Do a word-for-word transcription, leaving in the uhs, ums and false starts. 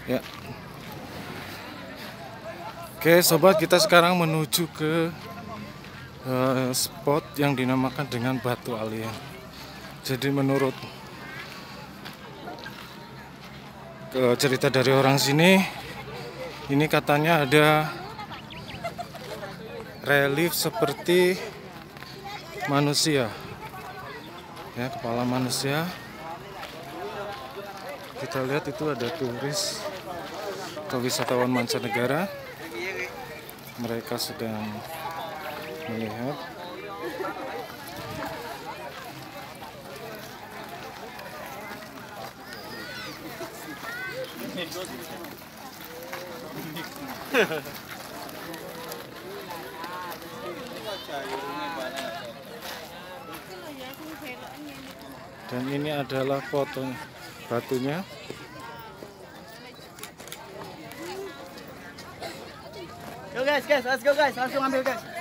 Ya. Oke sobat, kita sekarang menuju ke uh, spot yang dinamakan dengan Batu Alien. Jadi menurut uh, cerita dari orang sini, ini katanya ada relief seperti manusia, ya, kepala manusia. Kita lihat itu ada turis atau wisatawan mancanegara. Mereka sedang melihat. Dan ini adalah foto batunya. Yo guys, guys, let's go guys, langsung ambil guys.